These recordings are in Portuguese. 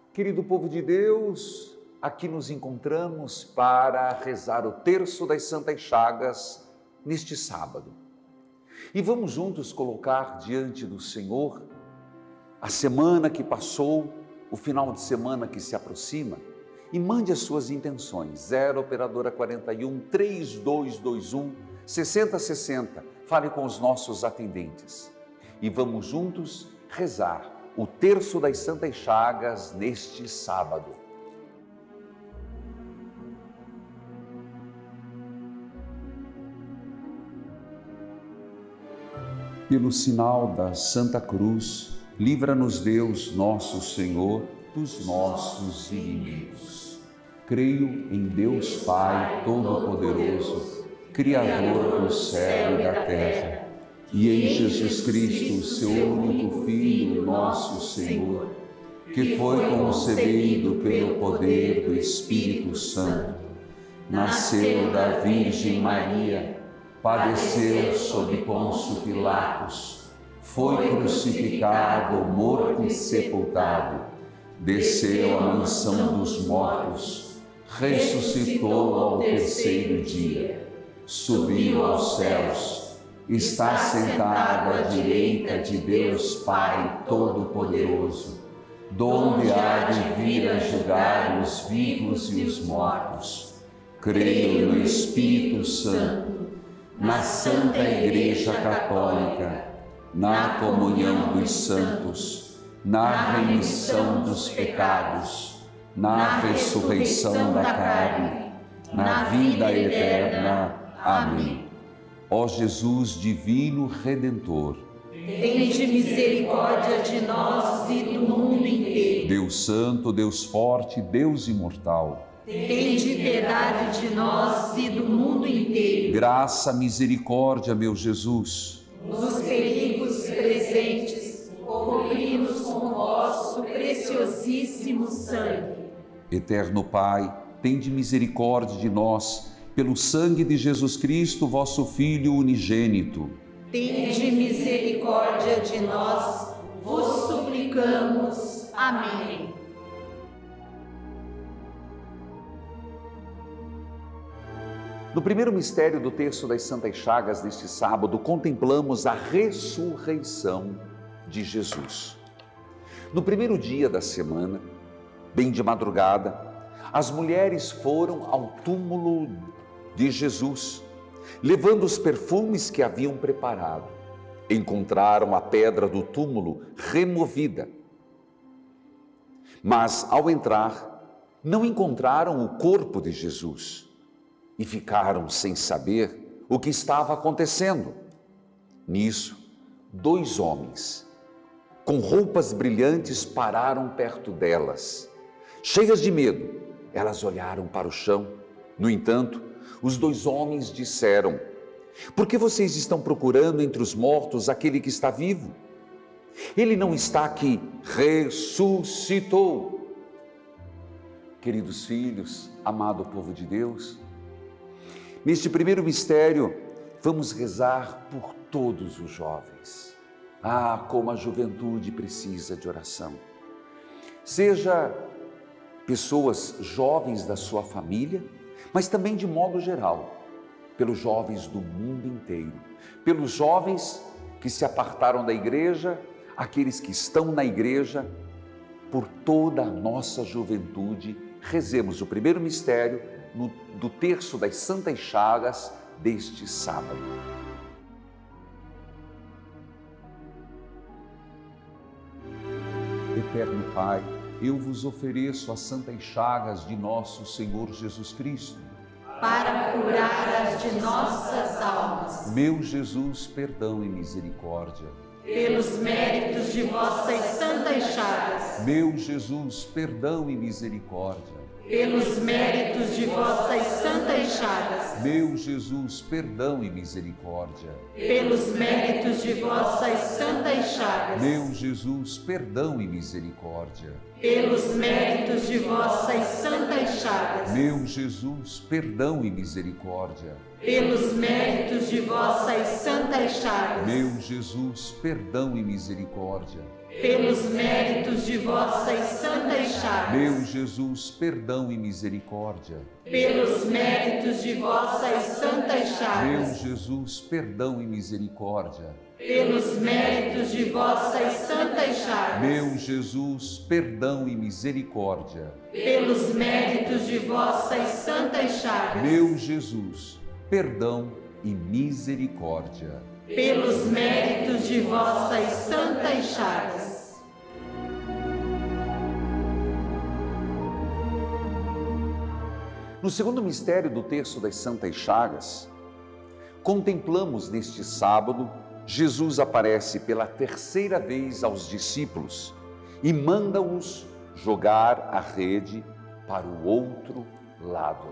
Querido povo de Deus, aqui nos encontramos para rezar o terço das Santas Chagas neste sábado. E vamos juntos colocar diante do Senhor a semana que passou, o final de semana que se aproxima, e mande as suas intenções. 0 Operadora 41 3221 6060. Fale com os nossos atendentes. E vamos juntos rezar o terço das Santas Chagas neste sábado. Pelo sinal da Santa Cruz, livra-nos Deus, nosso Senhor, dos nossos inimigos. Creio em Deus Pai Todo-Poderoso, Criador do céu e da terra, e em Jesus Cristo, seu único Filho, nosso Senhor, que foi concebido pelo poder do Espírito Santo, nasceu da Virgem Maria, padeceu sob Pôncio Pilatos, foi crucificado, morto e sepultado, desceu à mansão dos mortos, ressuscitou ao terceiro dia, subiu aos céus, está sentado à direita de Deus Pai Todo-Poderoso, donde há de vir a julgar os vivos e os mortos. Creio no Espírito Santo, na Santa Igreja Católica, na comunhão dos santos, na remissão dos pecados, na ressurreição da carne, na vida eterna. Amém. Ó Jesus divino Redentor, tende misericórdia de nós e do mundo inteiro. Deus Santo, Deus Forte, Deus Imortal, tende piedade de nós e do mundo inteiro. Graça, misericórdia, meu Jesus. Nos perigos presentes, cobri-nos com vosso preciosíssimo sangue. Eterno Pai, tende misericórdia de nós, pelo sangue de Jesus Cristo, vosso Filho unigênito. Tende misericórdia de nós, vos suplicamos. Amém. No primeiro mistério do terço das Santas Chagas, neste sábado, contemplamos a ressurreição de Jesus. No primeiro dia da semana, bem de madrugada, as mulheres foram ao túmulo de Jesus, levando os perfumes que haviam preparado. Encontraram a pedra do túmulo removida. Mas, ao entrar, não encontraram o corpo de Jesus e ficaram sem saber o que estava acontecendo. Nisso, 2 homens, com roupas brilhantes, pararam perto delas. Cheias de medo, elas olharam para o chão. No entanto, os 2 homens disseram: por que vocês estão procurando entre os mortos aquele que está vivo? Ele não está aqui, ressuscitou. Queridos filhos, amado povo de Deus, neste primeiro mistério, vamos rezar por todos os jovens. Ah, como a juventude precisa de oração. Seja pessoas jovens da sua família, mas também de modo geral, pelos jovens do mundo inteiro, pelos jovens que se apartaram da igreja, aqueles que estão na igreja, por toda a nossa juventude. Rezemos o primeiro mistério do terço das Santas Chagas deste sábado. Eterno Pai, eu vos ofereço as Santas Chagas de nosso Senhor Jesus Cristo, para curar as de nossas almas. Meu Jesus, perdão e misericórdia. Pelos méritos de vossas Santas Chagas. Meu Jesus, perdão e misericórdia. Pelos méritos de vossas Santas Chagas. Meu Jesus, perdão e misericórdia. Pelos méritos de vossas Santas Chagas. Meu Jesus, perdão e misericórdia. Pelos méritos de vossas Santas Chagas. Meu Jesus, perdão e misericórdia. pelos méritos de vossas santas chagas, Meu Jesus, perdão e misericórdia. pelos méritos de vossas santas chagas, Meu Jesus, perdão e misericórdia. pelos méritos de vossas santas Meu chagas, Jesus, perdão e misericórdia. pelos méritos de vossas santas chagas, Meu Jesus, perdão e misericórdia. pelos méritos de vossas santas chagas, Meu Jesus, perdão e misericórdia. pelos méritos de vossas santas chagas. No segundo mistério do terço das Santas Chagas, contemplamos neste sábado, Jesus aparece pela terceira vez aos discípulos e manda-os jogar a rede para o outro lado.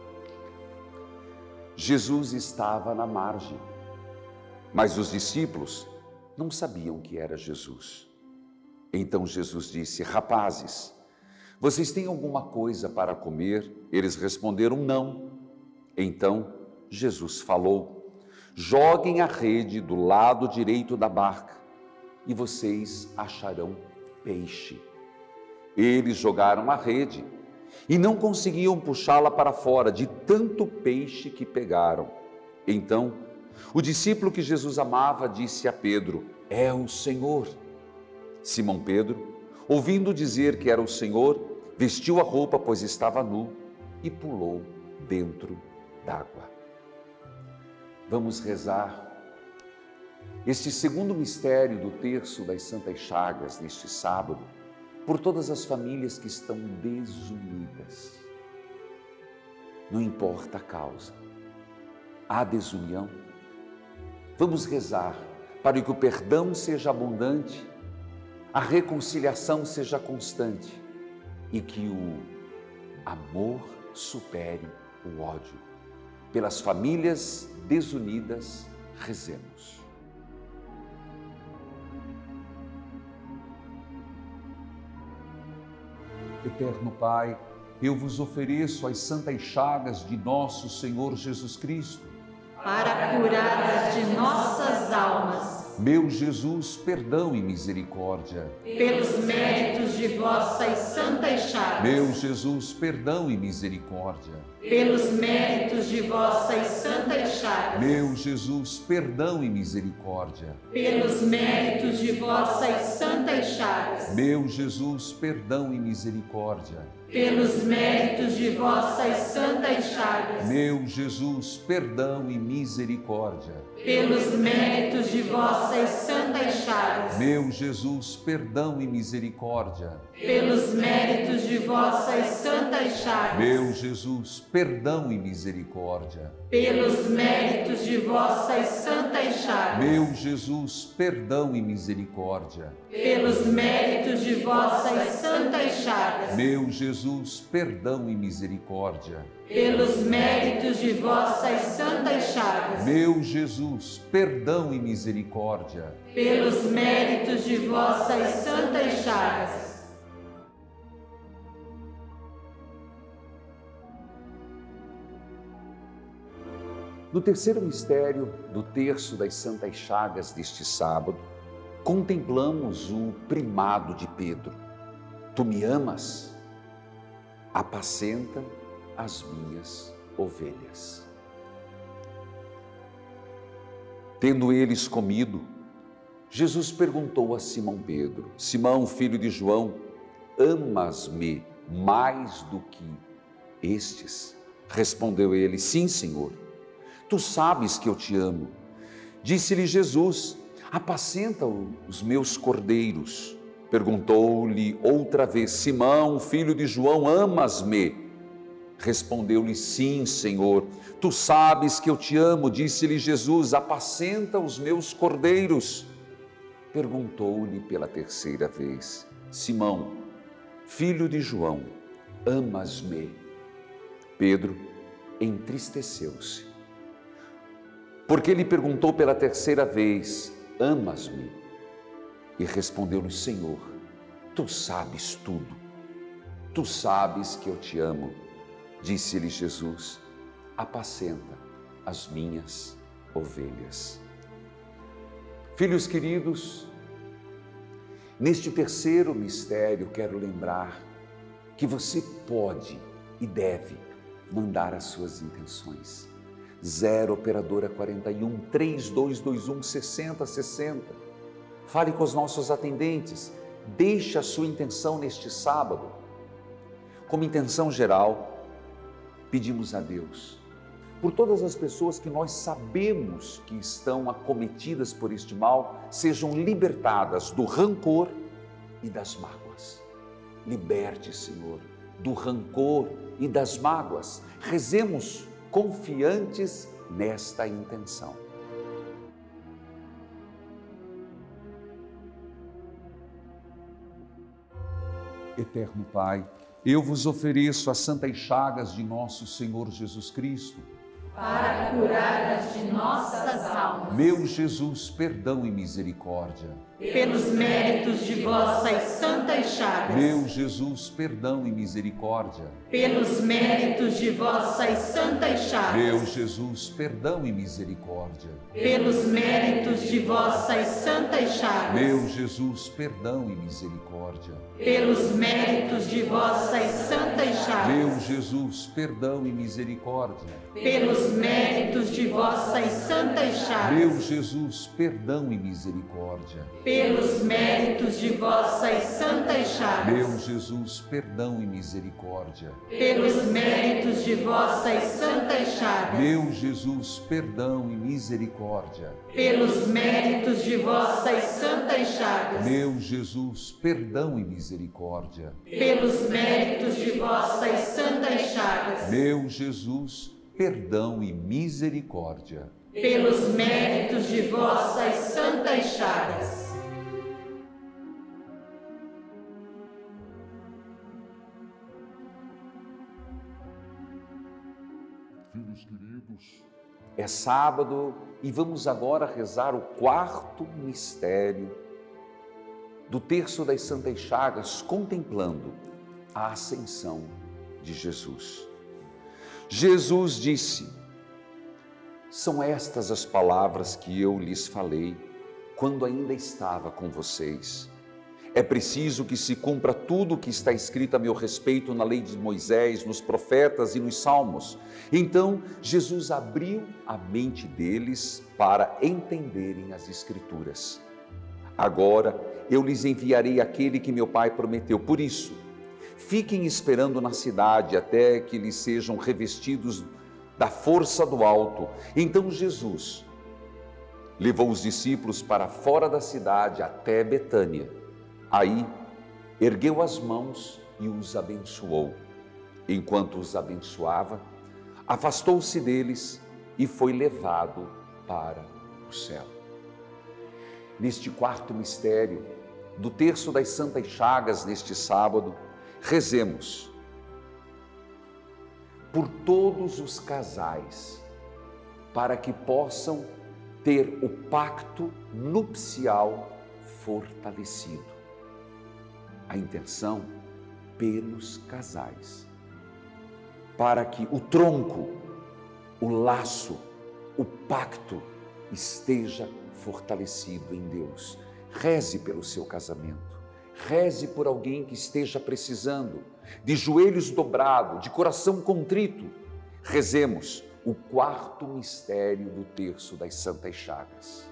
Jesus estava na margem, mas os discípulos não sabiam que era Jesus. Então Jesus disse: rapazes, vocês têm alguma coisa para comer? Eles responderam: não. Então Jesus falou: joguem a rede do lado direito da barca e vocês acharão peixe. Eles jogaram a rede e não conseguiam puxá-la para fora de tanto peixe que pegaram. Então, o discípulo que Jesus amava disse a Pedro: é o Senhor. Simão Pedro, ouvindo dizer que era o Senhor, vestiu a roupa, pois estava nu, e pulou dentro d'água. Vamos rezar este segundo mistério do terço das Santas Chagas neste sábado, por todas as famílias que estão desunidas. Não importa a causa, há desunião. Vamos rezar para que o perdão seja abundante, a reconciliação seja constante e que o amor supere o ódio. Pelas famílias desunidas, rezemos. Eterno Pai, eu vos ofereço as santas chagas de nosso Senhor Jesus Cristo, Para curadas de nossas almas, meu Jesus, perdão e misericórdia. pelos méritos de vossas santas chagas, Meu Jesus, perdão e misericórdia. pelos méritos de vossas santas chagas, Meu Jesus, perdão e misericórdia. pelos méritos de vossas santas chagas, Meu Jesus, perdão e misericórdia. pelos méritos de vossas santas chagas, Meu Jesus, perdão e misericórdia. pelos méritos de vossas santas chagas, Meu Jesus, perdão e misericórdia. pelos méritos de vossas santas chagas, Meu Jesus, perdão e misericórdia. pelos méritos de vossas santas chagas, Meu Jesus, perdão e misericórdia. pelos méritos de vossas santas chagas, Meu Jesus, perdão e misericórdia. pelos méritos de vossas santas chagas, Meu Jesus, perdão e misericórdia. pelos méritos de vossas santas chagas. No terceiro mistério do terço das Santas Chagas deste sábado, contemplamos o primado de Pedro. Tu me amas? Apacenta as minhas ovelhas. Tendo eles comido, Jesus perguntou a Simão Pedro: Simão, filho de João, amas-me mais do que estes? Respondeu ele: sim, Senhor. Tu sabes que eu te amo. Disse-lhe Jesus: apacenta os meus cordeiros. Perguntou-lhe outra vez: Simão, filho de João, amas-me? Respondeu-lhe: sim, Senhor. Tu sabes que eu te amo. Disse-lhe Jesus: apacenta os meus cordeiros. Perguntou-lhe pela terceira vez: Simão, filho de João, amas-me? Pedro entristeceu-se, porque lhe perguntou pela terceira vez: amas-me? E respondeu-lhe: Senhor, tu sabes tudo, tu sabes que eu te amo. Disse-lhe Jesus: apacenta as minhas ovelhas. Filhos queridos, neste terceiro mistério quero lembrar que você pode e deve mandar as suas intenções. 0 operadora 41 3221 6060. Fale com os nossos atendentes, deixe a sua intenção neste sábado. Como intenção geral, pedimos a Deus por todas as pessoas que nós sabemos que estão acometidas por este mal, sejam libertadas do rancor e das mágoas. Liberte, Senhor, do rancor e das mágoas. Rezemos confiantes nesta intenção. Eterno Pai, eu vos ofereço as santas chagas de nosso Senhor Jesus Cristo, para curar as de nossas almas. Meu Jesus, perdão e misericórdia. Pelos méritos de vossas santas chagas. Meu Jesus, perdão e misericórdia. Pelos méritos de vossas santas chagas. Meu Jesus, perdão e misericórdia. Pelos méritos de vossas santas chagas. Meu Jesus, perdão e misericórdia. Pelos méritos de vossas santas chagas. Meu Jesus, perdão e misericórdia. Pelos méritos de vossas santas chagas. Meu Jesus, perdão e misericórdia. Pelos méritos de vossas santas chagas. Meu Jesus, perdão e misericórdia. Pelos méritos de vossas santas chagas. Meu Jesus, perdão e misericórdia. Pelos méritos de vossas santas chagas. Meu Jesus, perdão e misericórdia. Pelos méritos de vossas santas chagas. Meu Jesus, perdão e misericórdia. Pelos méritos de vossas santas chagas. Filhos queridos, é sábado e vamos agora rezar o quarto mistério do terço das Santas Chagas, contemplando a ascensão de Jesus. Jesus disse: são estas as palavras que eu lhes falei quando ainda estava com vocês. É preciso que se cumpra tudo o que está escrito a meu respeito na lei de Moisés, nos profetas e nos salmos. Então, Jesus abriu a mente deles para entenderem as Escrituras. Agora, eu lhes enviarei aquele que meu Pai prometeu. Por isso, fiquem esperando na cidade até que lhes sejam revestidos da força do alto. Então, Jesus levou os discípulos para fora da cidade até Betânia. Aí, ergueu as mãos e os abençoou. Enquanto os abençoava, afastou-se deles e foi levado para o céu. Neste quarto mistério do terço das Santas Chagas, neste sábado, rezemos por todos os casais, para que possam ter o pacto nupcial fortalecido. A intenção pelos casais, para que o tronco, o laço, o pacto esteja fortalecido em Deus. Reze pelo seu casamento, reze por alguém que esteja precisando, de joelhos dobrados, de coração contrito. Rezemos o quarto mistério do terço das Santas Chagas.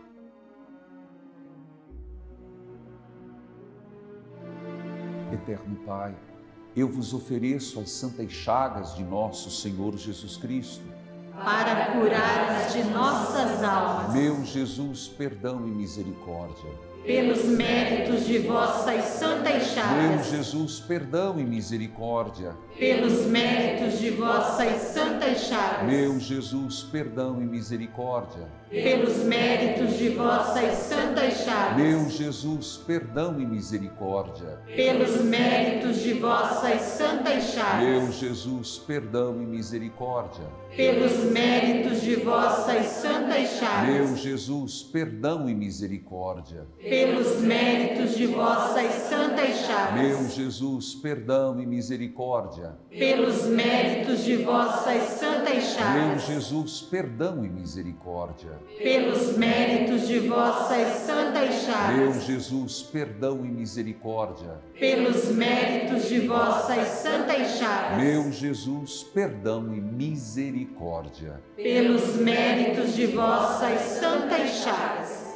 Eterno Pai, eu vos ofereço as santas chagas de nosso Senhor Jesus Cristo, para curar as de nossas almas. Meu Jesus, perdão e misericórdia. Pelos méritos de vossas santas chagas. Meu Jesus, perdão e misericórdia. Pelos méritos de vossas santas chagas. Meu Jesus, perdão e misericórdia. Pelos méritos de vossas santas chagas. Meu Jesus, perdão e misericórdia. Pelos méritos de vossas santas chagas. Meu Jesus, perdão e misericórdia. Pelos méritos de vossas santas chagas. Meu Jesus, perdão e misericórdia. pelos méritos de vossas santas chagas. Meu Jesus, perdão e misericórdia. Pelos méritos de vossas santas chagas. Meu Jesus, perdão e misericórdia. Pelos méritos de vossas santas chagas. Meu Jesus, perdão e misericórdia. Pelos méritos de vossas santas chagas. Meu Jesus, perdão e misericórdia. Pelos méritos de vossas santas chagas.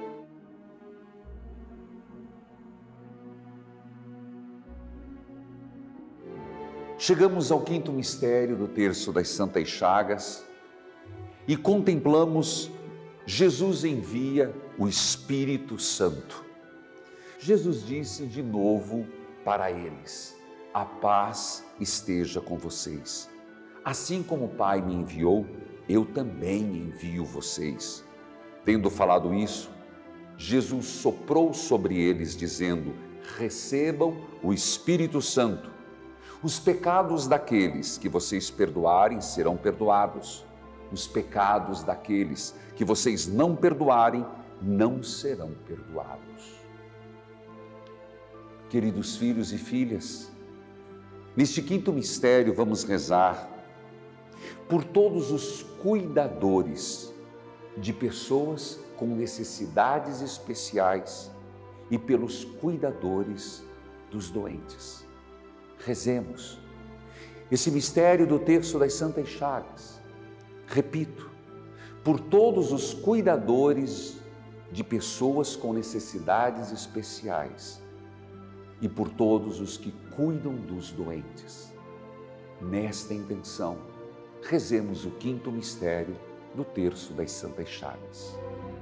Chegamos ao quinto mistério do terço das Santas Chagas e contemplamos Jesus envia o Espírito Santo. Jesus disse de novo para eles: a paz esteja com vocês. Assim como o Pai me enviou, eu também envio vocês. Tendo falado isso, Jesus soprou sobre eles, dizendo: recebam o Espírito Santo. Os pecados daqueles que vocês perdoarem serão perdoados. Os pecados daqueles que vocês não perdoarem não serão perdoados. Queridos filhos e filhas, neste quinto mistério vamos rezar por todos os cuidadores de pessoas com necessidades especiais e pelos cuidadores dos doentes. Rezemos esse mistério do terço das Santas Chagas. Repito, por todos os cuidadores de pessoas com necessidades especiais e por todos os que cuidam dos doentes. Nesta intenção, rezemos o quinto mistério do terço das Santas Chagas.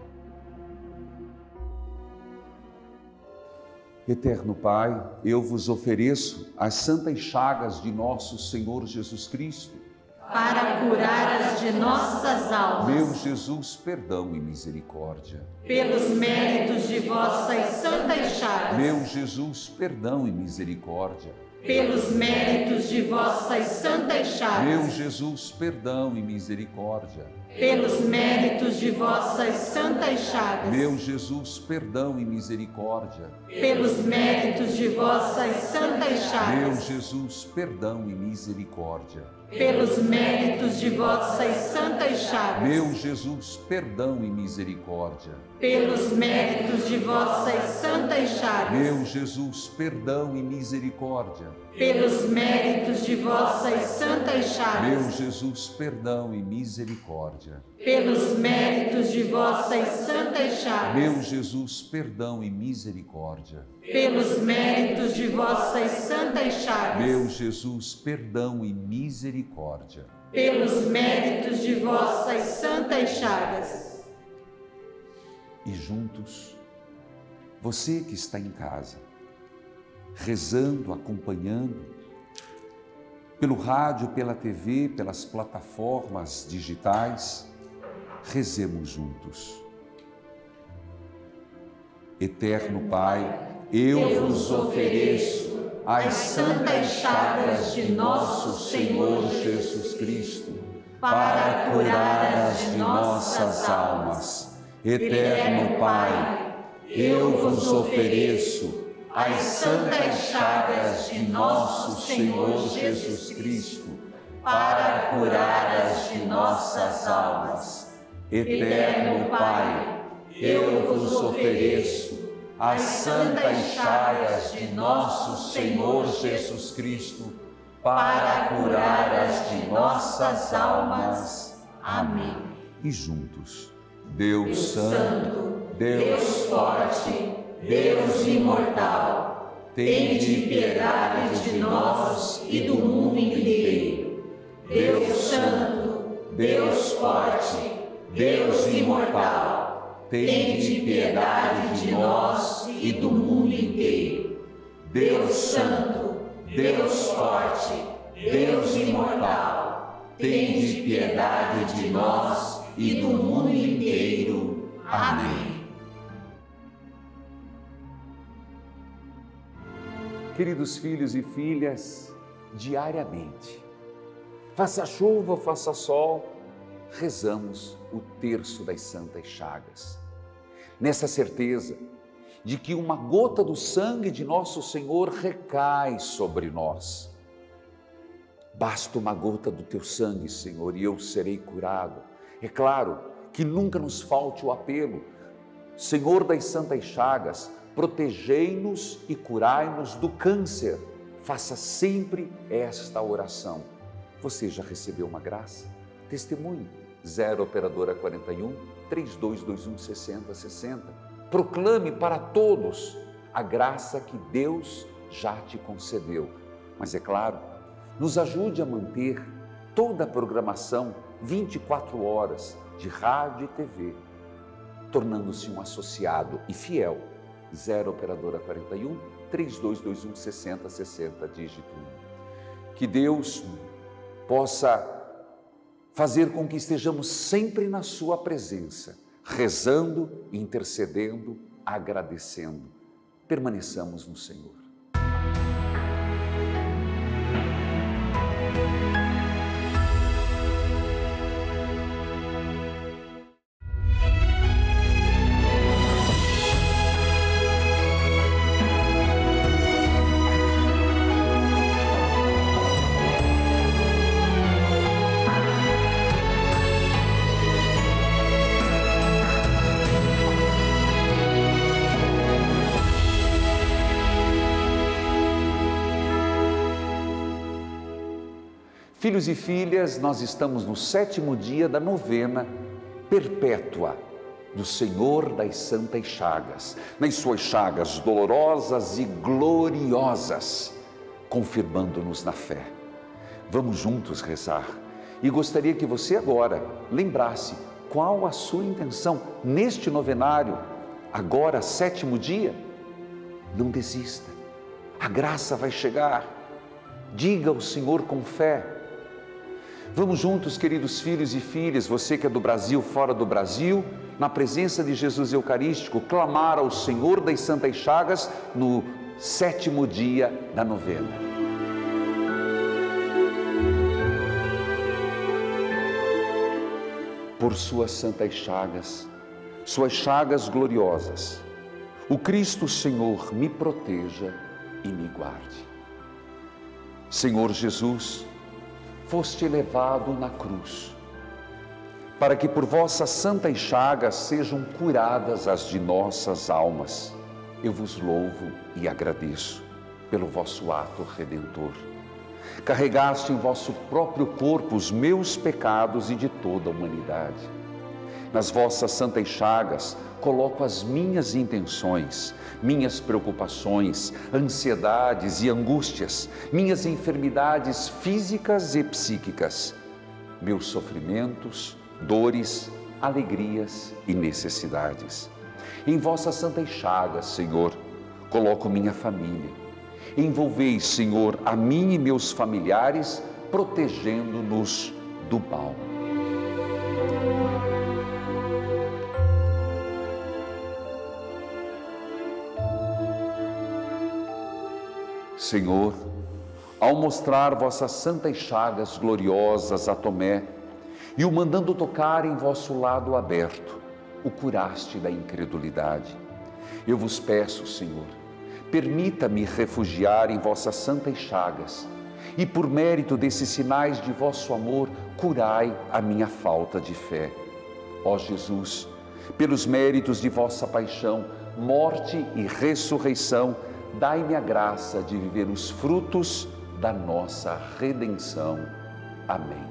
Eterno Pai, eu vos ofereço as santas chagas de nosso Senhor Jesus Cristo, para curar as de nossas almas. Meu Jesus, perdão e misericórdia. Pelos méritos de vossas santas chagas. Meu Jesus, perdão e misericórdia. Pelos méritos de vossas santas chagas. Meu Jesus, perdão e misericórdia. Pelos méritos de vossas santas chagas. Meu Jesus, perdão e misericórdia. Pelos méritos de vossas santas chagas. Meu Jesus, perdão e misericórdia. Pelos méritos de vossas santas chagas. Meu Jesus, perdão e misericórdia. Pelos méritos de vossas santas chagas. Meu Jesus, perdão e misericórdia. Pelos méritos de vossas santas chagas. Meu Jesus, perdão e misericórdia. Pelos méritos de vossas santas chagas. Meu Jesus, perdão e misericórdia. Pelos méritos de vossas santas chagas. Meu Jesus, perdão e misericórdia. Pelos méritos de vossas santas chagas. E juntos, você que está em casa, rezando, acompanhando, pelo rádio, pela TV, pelas plataformas digitais, rezemos juntos. Eterno Pai, eu vos ofereço as santas chagas de nosso Senhor Jesus Cristo, para curar as de nossas almas. Eterno Pai, eu vos ofereço as santas chagas de nosso Senhor Jesus Cristo, para curar as de nossas almas. Eterno Pai, eu vos ofereço as santas chagas de nosso Senhor Jesus Cristo, para curar as de nossas almas. Amém. E juntos, Deus Santo, Deus Forte, Deus Imortal, tende piedade de nós e do mundo inteiro. Deus Santo, Deus Forte, Deus Imortal, tende piedade de nós e do mundo inteiro. Deus Santo, Deus Forte, Deus Imortal, tende piedade de nós e do mundo inteiro. Amém. Queridos filhos e filhas, diariamente, faça chuva ou faça sol, rezamos o terço das Santas Chagas. Nessa certeza de que uma gota do sangue de nosso Senhor recai sobre nós. Basta uma gota do teu sangue, Senhor, e eu serei curado. É claro que nunca nos falte o apelo. Senhor das Santas Chagas, protegei-nos e curai-nos do câncer. Faça sempre esta oração. Você já recebeu uma graça? Testemunhe. 0 operadora 41 3221 6060. Proclame para todos a graça que Deus já te concedeu. Mas é claro, nos ajude a manter toda a programação 24 horas de rádio e TV, tornando-se um associado e fiel. 0 operadora 41 3221 6060, dígito 1. Que Deus possa fazer com que estejamos sempre na sua presença, rezando, intercedendo, agradecendo. Permaneçamos no Senhor. Filhos e filhas, nós estamos no 7º dia da novena perpétua do Senhor das Santas Chagas, nas suas chagas dolorosas e gloriosas, confirmando-nos na fé. Vamos juntos rezar e gostaria que você agora lembrasse qual a sua intenção neste novenário, agora 7º dia. Não desista, a graça vai chegar. Diga ao Senhor com fé. Vamos juntos, queridos filhos e filhas, você que é do Brasil, fora do Brasil, na presença de Jesus Eucarístico, clamar ao Senhor das Santas Chagas no 7º dia da novena. Por suas santas chagas gloriosas, o Cristo Senhor me proteja e me guarde. Senhor Jesus, foste levado na cruz, para que por vossas santas chagas sejam curadas as de nossas almas. Eu vos louvo e agradeço pelo vosso ato redentor. Carregaste em vosso próprio corpo os meus pecados e de toda a humanidade. Nas vossas santas chagas coloco as minhas intenções, minhas preocupações, ansiedades e angústias, minhas enfermidades físicas e psíquicas, meus sofrimentos, dores, alegrias e necessidades. Em vossas santas chagas, Senhor, coloco minha família. Envolvei, Senhor, a mim e meus familiares, protegendo-nos do mal. Senhor, ao mostrar vossas santas chagas gloriosas a Tomé e o mandando tocar em vosso lado aberto, o curaste da incredulidade. Eu vos peço, Senhor, permita-me refugiar em vossas santas chagas e, por mérito desses sinais de vosso amor, curai a minha falta de fé. Ó Jesus, pelos méritos de vossa paixão, morte e ressurreição, dai-me a graça de viver os frutos da nossa redenção. Amém.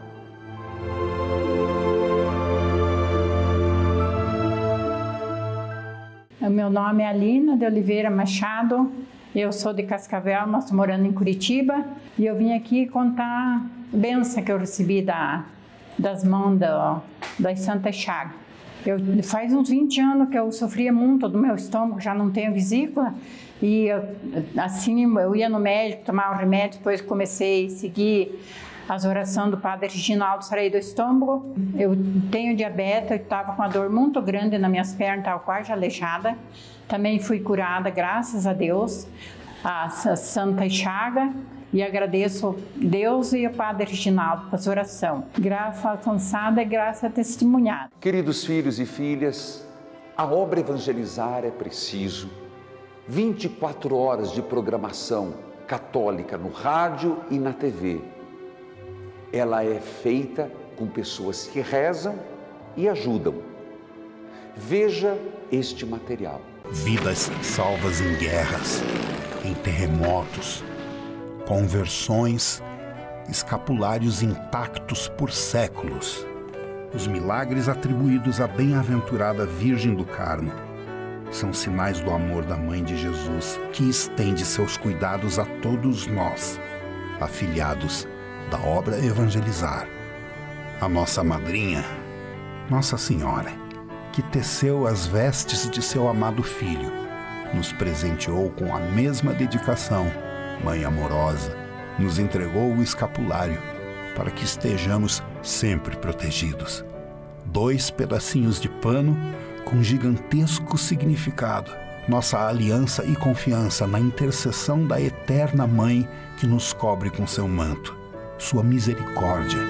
O meu nome é Alina de Oliveira Machado, eu sou de Cascavel, mas estou morando em Curitiba, e eu vim aqui contar a bênção que eu recebi das mãos das Santas Chagas. Faz uns 20 anos que eu sofria muito do meu estômago, já não tenho vesícula, e eu ia no médico, tomava o remédio, depois comecei a seguir as orações do Padre Reginaldo, sarei do estômago. Eu tenho diabetes, eu estava com uma dor muito grande nas minhas pernas, estava quase aleijada. Também fui curada, graças a Deus, a Santa Chaga, e agradeço Deus e o Padre Reginaldo por sua oração. Graça alcançada e graça testemunhada. Queridos filhos e filhas, a obra evangelizar é preciso, 24 horas de programação católica no rádio e na TV. Ela é feita com pessoas que rezam e ajudam. Veja este material. Vidas salvas em guerras, em terremotos, conversões, escapulários intactos por séculos. Os milagres atribuídos à bem-aventurada Virgem do Carmo são sinais do amor da Mãe de Jesus, que estende seus cuidados a todos nós, afiliados da obra Evangelizar. A nossa madrinha, Nossa Senhora, que teceu as vestes de seu amado Filho, nos presenteou com a mesma dedicação. Mãe amorosa, nos entregou o escapulário para que estejamos sempre protegidos. 2 pedacinhos de pano com gigantesco significado. Nossa aliança e confiança na intercessão da eterna Mãe que nos cobre com seu manto, sua misericórdia.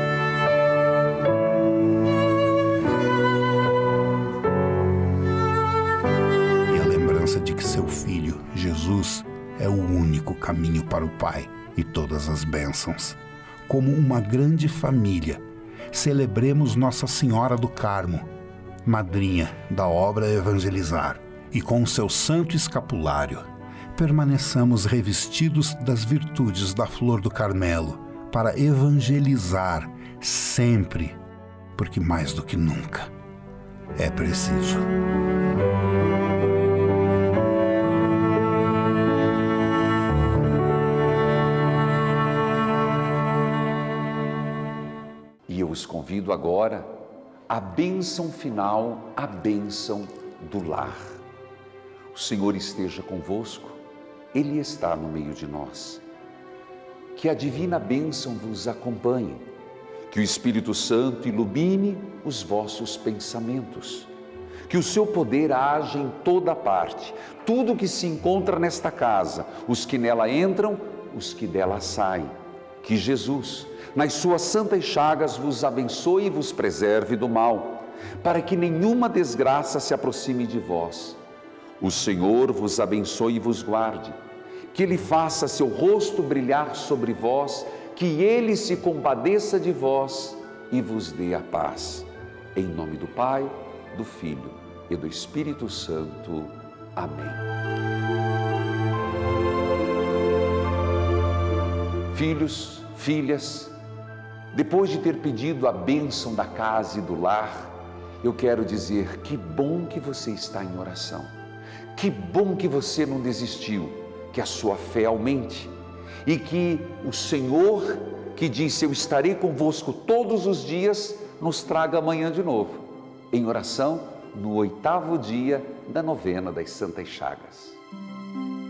E a lembrança de que seu Filho, Jesus, é o único caminho para o Pai e todas as bênçãos. Como uma grande família, celebremos Nossa Senhora do Carmo, madrinha da obra Evangelizar, e com seu santo escapulário, permaneçamos revestidos das virtudes da flor do Carmelo para evangelizar sempre, porque mais do que nunca é preciso. E eu os convido agora à bênção final, a bênção do lar. O Senhor esteja convosco, Ele está no meio de nós. Que a divina bênção vos acompanhe, que o Espírito Santo ilumine os vossos pensamentos, que o seu poder age em toda parte, tudo que se encontra nesta casa, os que nela entram, os que dela saem. Que Jesus, nas suas santas chagas, vos abençoe e vos preserve do mal, para que nenhuma desgraça se aproxime de vós. O Senhor vos abençoe e vos guarde, que Ele faça seu rosto brilhar sobre vós, que Ele se compadeça de vós e vos dê a paz. Em nome do Pai, do Filho e do Espírito Santo. Amém. Filhos, filhas, depois de ter pedido a bênção da casa e do lar, eu quero dizer que bom que você está em oração. Que bom que você não desistiu, que a sua fé aumente e que o Senhor, que disse: eu estarei convosco todos os dias, nos traga amanhã de novo, em oração, no 8º dia da novena das Santas Chagas.